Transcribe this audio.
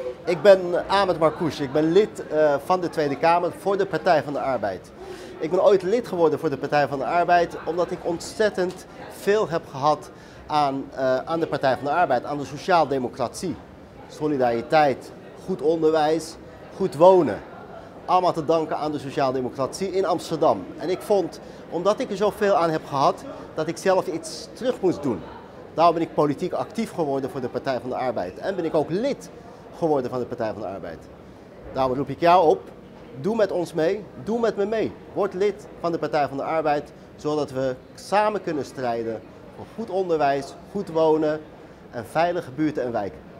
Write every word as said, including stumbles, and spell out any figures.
Ik ben Ahmed Marcouch, ik ben lid uh, van de Tweede Kamer voor de Partij van de Arbeid. Ik ben ooit lid geworden voor de Partij van de Arbeid omdat ik ontzettend veel heb gehad aan, uh, aan de Partij van de Arbeid, aan de sociaaldemocratie. Solidariteit, goed onderwijs, goed wonen. Allemaal te danken aan de sociaaldemocratie in Amsterdam. En ik vond, omdat ik er zoveel aan heb gehad, dat ik zelf iets terug moest doen. Daarom ben ik politiek actief geworden voor de Partij van de Arbeid. En ben ik ook lid geworden van de Partij van de Arbeid. Daarom roep ik jou op, doe met ons mee, doe met me mee. Word lid van de Partij van de Arbeid, zodat we samen kunnen strijden voor goed onderwijs, goed wonen en veilige buurten en wijken.